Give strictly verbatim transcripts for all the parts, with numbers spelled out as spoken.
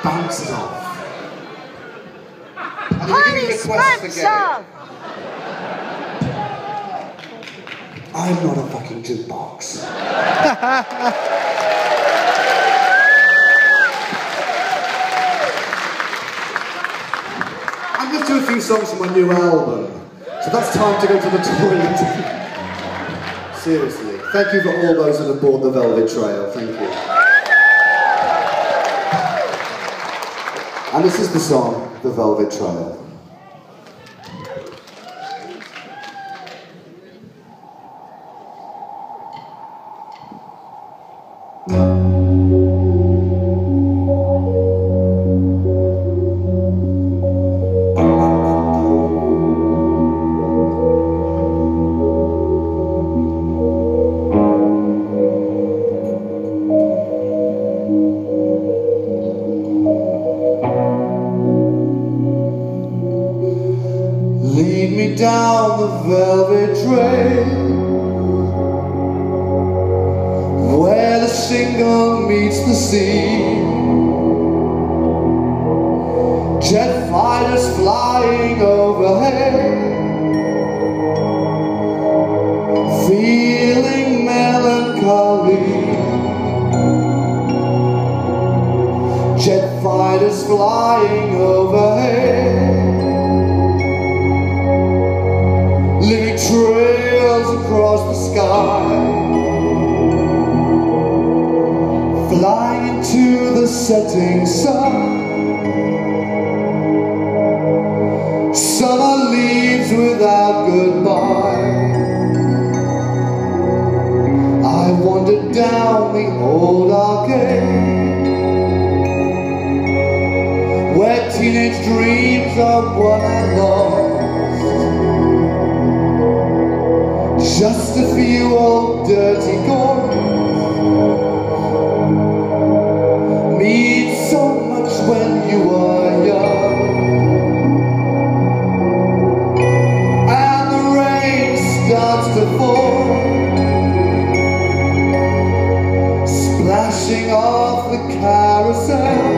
bounces off. Honey Spencer! I'm not a fucking jukebox. I'm just doing a few songs from my new album. So that's time to go to the toilet. Seriously. Thank you for all those that have bought the Velvet Trail. Thank you. And this is the song, The Velvet Trail. Lead me down the velvet trail, where the shingle meets the sea. Jet fighters flying overhead, feeling melancholy. Jet fighters flying overhead, leaving trails across the sky, flying into the setting sun. Summer leaves without goodbye. I wandered down the old arcade, where teenage dreams are what I lost. Just a few old dirty gardens mean so much when you are young. And the rain starts to fall, splashing off the carousel.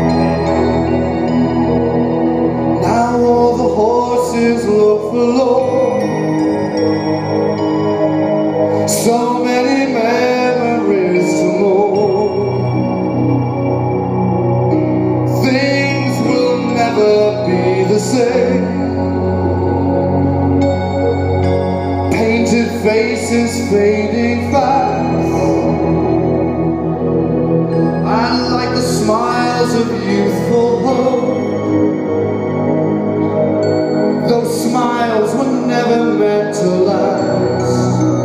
Now all the horses look forlorn. So many memories to mourn. Things will never be the same. Painted faces fading fast, and like the smiles of youthful hope, those smiles were never meant to last.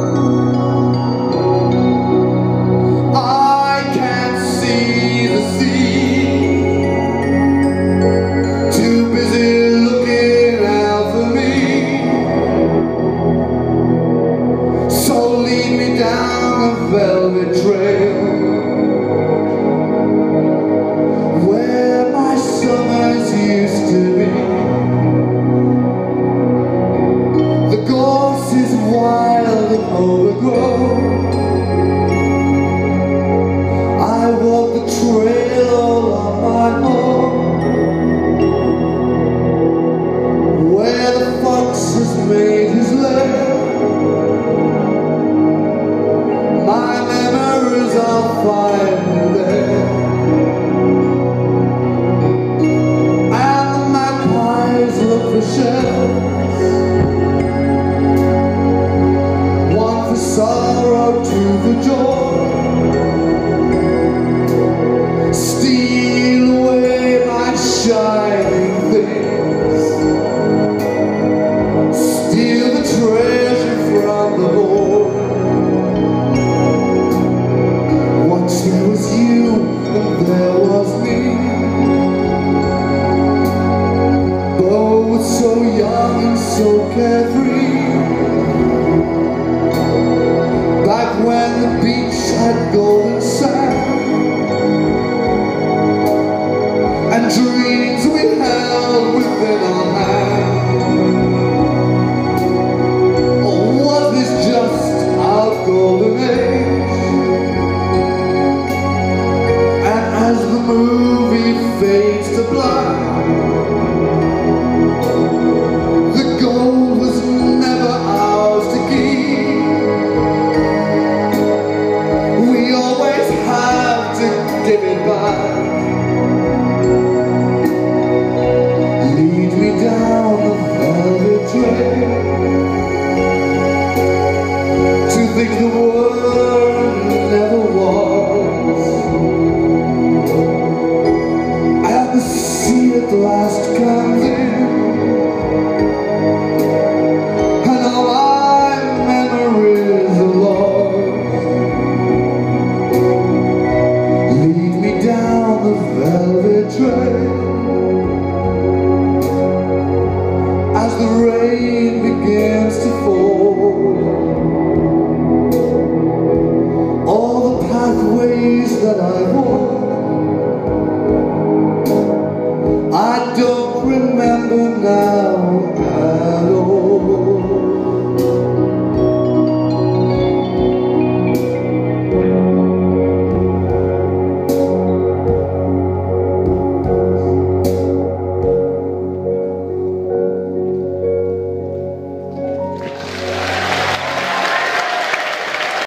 Velvet trail, where my summers used to be. The gorse is wild and overgrown. I walk the trail all on my own, where the fox has made his lair. My memories I'll find there, and the magpies look for shells, one for sorrow, two for joy. Steal away my shining things, steal the treasure from the boy. There was you and there was me, both so young and so carefree. Back when the beach had golden sand, and dreams we held within our hands. Or was this just our golden age? As the movie fades to black.